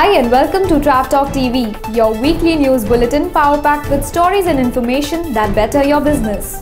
Hi and welcome to TravTalk TV, your weekly news bulletin power-packed with stories and information that better your business.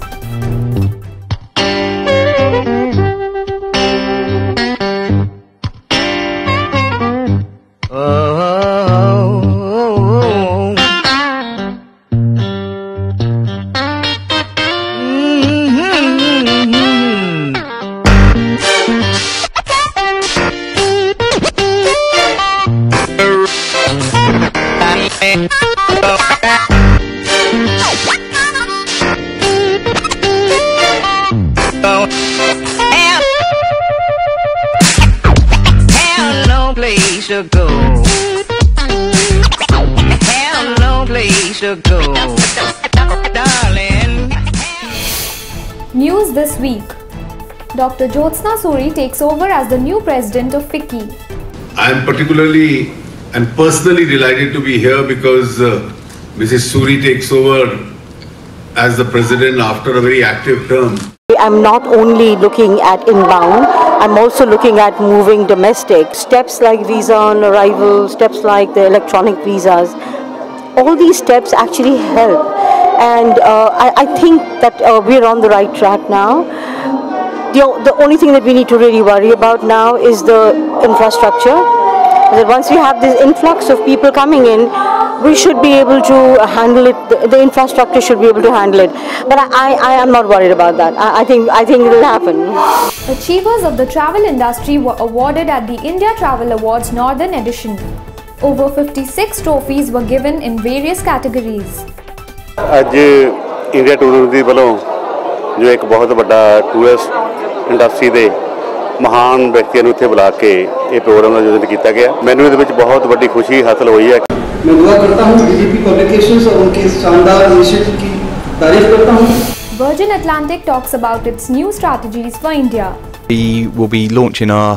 News this week. Dr. Jyotsna Suri takes over as the new president of FICCI. I am particularly and personally delighted to be here because Mrs. Suri takes over as the president after a very active term. I'm not only looking at inbound, I'm also looking at moving domestic. Steps like visa on arrival, steps like the electronic visas, all these steps actually help. And I think that we're on the right track now. The only thing that we need to really worry about now is the infrastructure. That once we have this influx of people coming in, we should be able to handle it. The infrastructure should be able to handle it. But I am not worried about that. I think it will happen. Achievers of the travel industry were awarded at the India Travel Awards Northern Edition. Over 56 trophies were given in various categories. आज India tourism दी वालों जो एक बहुत बड़ा tourist industry दे महान व्यक्तियों ਨੂੰ ਇੱਥੇ ਬੁਲਾ ਕੇ ਇਹ ਪ੍ਰੋਗਰਾਮ ਦਾ ਆਯੋਜਨ ਕੀਤਾ ਗਿਆ ਮੈਨੂੰ ਇਹਦੇ ਵਿੱਚ बहुत बड़ी खुशी हासिल हुई है। मैं दुआ करता हूं बीजेपी पब्लिकेशंस और उनके शानदार इनिशिएटिव की तारीफ करता हूं। Virgin Atlantic talks about its new strategies for India. We will be launching our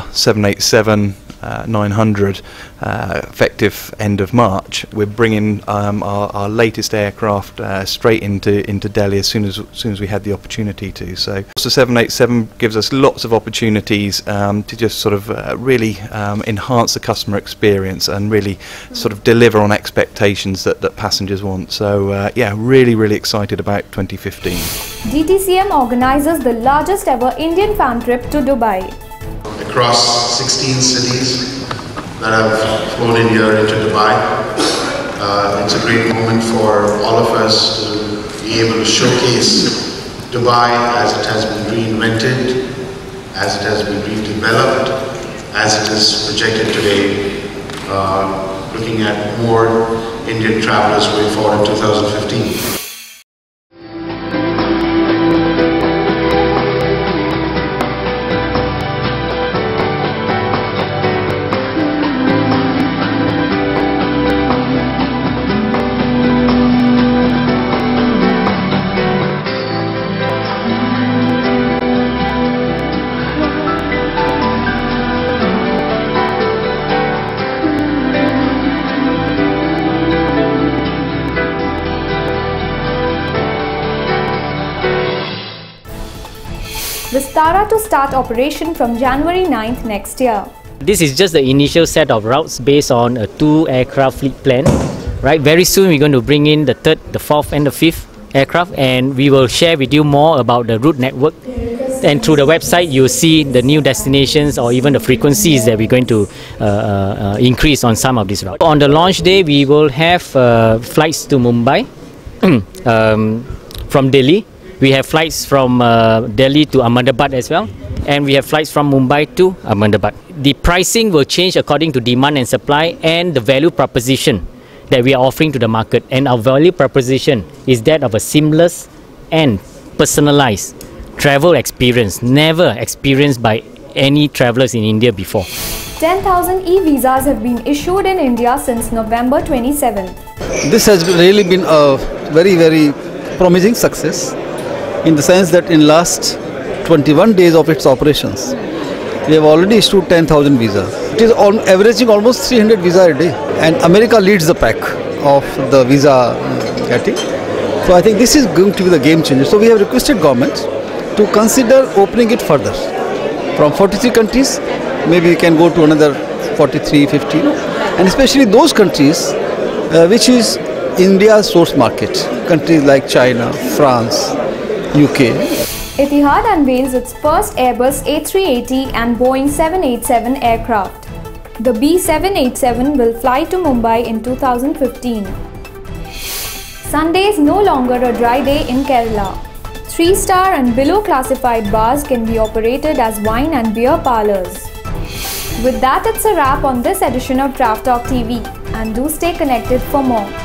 787-900 effective end of March. We're bringing our latest aircraft straight into Delhi as soon as we had the opportunity to. So 787 gives us lots of opportunities to just sort of really enhance the customer experience and really sort of deliver on expectations that passengers want. So yeah, really excited about 2015. DTCM organizes the largest ever Indian fan trip to Dubai. Across 16 cities that have flown in here into Dubai. It's a great moment for all of us to be able to showcase Dubai as it has been reinvented, as it has been redeveloped, as it is projected today, looking at more Indian travelers going forward in 2015. Vistara to start operation from January 9th next year. This is just the initial set of routes based on a 2-aircraft fleet plan. Right, very soon we're going to bring in the 3rd, the 4th and the 5th aircraft, and we will share with you more about the route network. And through the website you'll see the new destinations or even the frequencies that we're going to increase on some of these routes. On the launch day we will have flights to Mumbai from Delhi. We have flights from Delhi to Ahmedabad as well, and we have flights from Mumbai to Ahmedabad. The pricing will change according to demand and supply and the value proposition that we are offering to the market. And our value proposition is that of a seamless and personalized travel experience, never experienced by any travelers in India before. 10,000 eVisas have been issued in India since November 27th. This has really been a very promising success, in the sense that in last 21 days of its operations, we have already issued 10,000 visas. It is averaging almost 300 visas a day, and America leads the pack of the visa getting. So I think this is going to be the game changer. So we have requested government to consider opening it further. From 43 countries, maybe we can go to another 43, 50. and especially those countries which is India's source market, countries like China, France, UK. Etihad unveils its first Airbus A380 and Boeing 787 aircraft. The B787 will fly to Mumbai in 2015. Sunday is no longer a dry day in Kerala. 3-star and below classified bars can be operated as wine and beer parlours. With that, it's a wrap on this edition of TravTalk TV, and do stay connected for more.